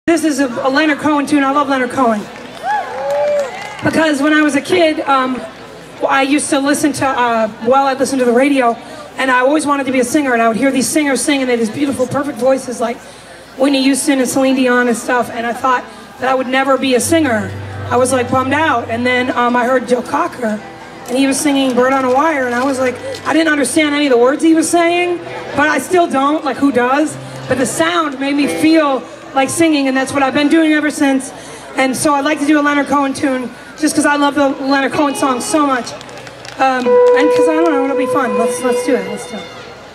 This is a Leonard Cohen tune. I love Leonard Cohen. Because when I was a kid, I used to listen to, I'd listen to the radio, and I always wanted to be a singer, and I would hear these singers sing, and they had these beautiful, perfect voices like Whitney Houston and Celine Dion and stuff, and I thought that I would never be a singer. I was like bummed out, and then I heard Joe Cocker, and he was singing Bird on a Wire, and I was like, I didn't understand any of the words he was saying, but I still don't, like who does? But the sound made me feel like singing, and that's what I've been doing ever since. And so I'd like to do a Leonard Cohen tune, just because I love the Leonard Cohen song so much. And because I don't know, it'll be fun. Let's do it. Let's do it.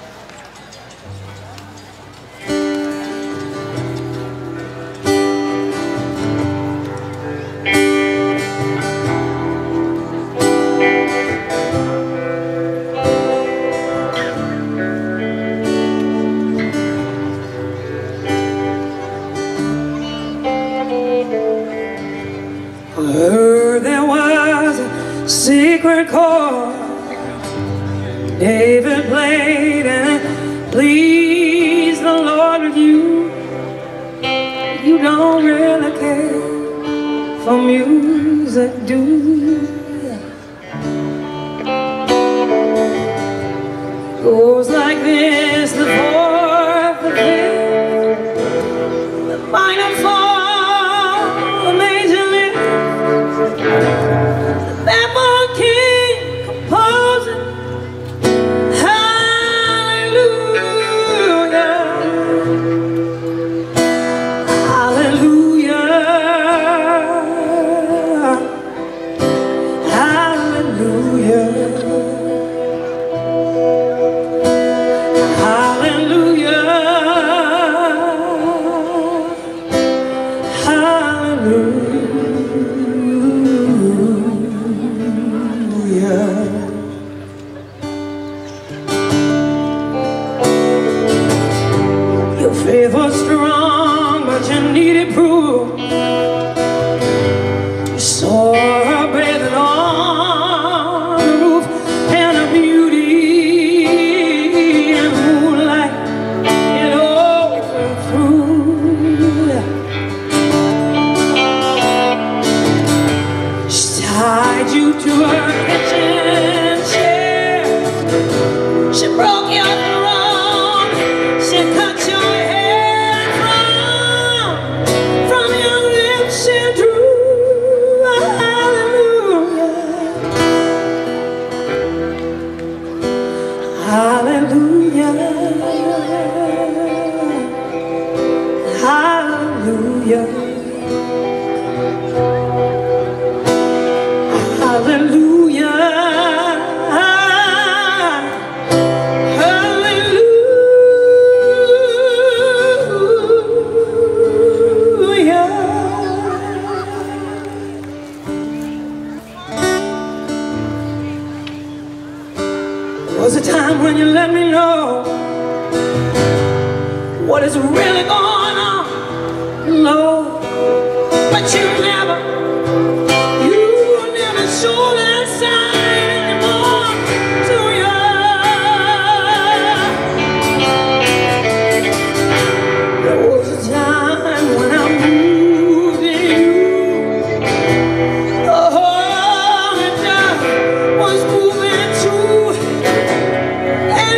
I heard there was a secret chord David played, and it pleased the Lord with you. You don't really care for music, do you? Goes like this: the fourth, the fifth, the minor fall, the major lift, the baffled king composing. Your faith was strong, but you needed proof. You saw her bathing on the roof, and her beauty and moonlight, it all went through. She tied you to her kitchen chair. She broke your throne. She cut your hair from your lips. She drew a hallelujah, hallelujah, hallelujah, hallelujah. There was a time when you let me know what is really going on, Lord, but you never show that sign anymore, do you? There was a time when I moved in you, the Holy Dove was moving too, and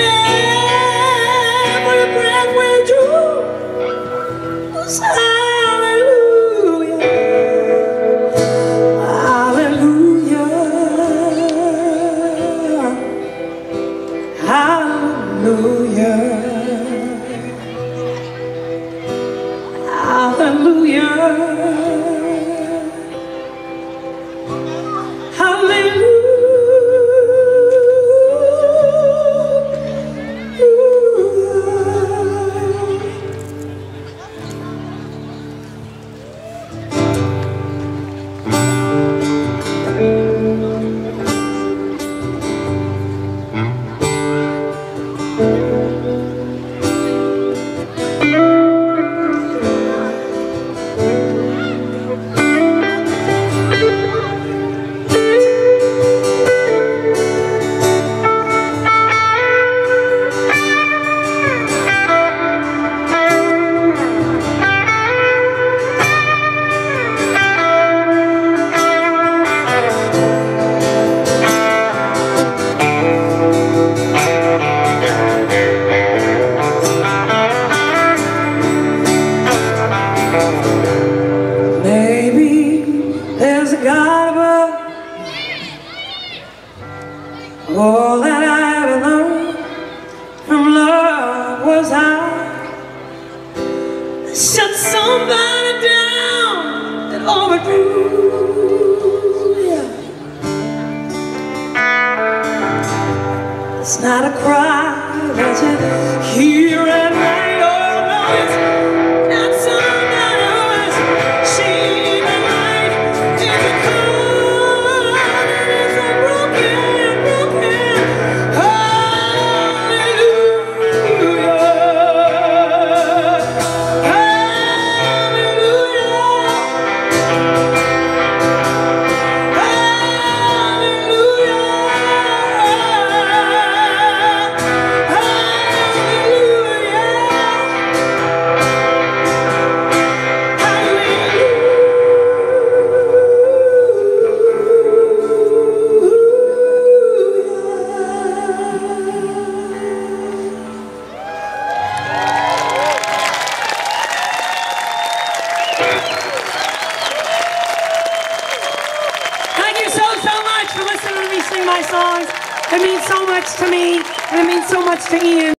every breath we drew was hallelujah, hallelujah, hallelujah, hallelujah. burn it down and overdue. It's not a cry that you hear at night. Oh no, it's not some noise. She the light in the cold, and it's a broken. Hallelujah, thank you so much for listening to me sing my songs. It means so much to me, and it means so much to Ian.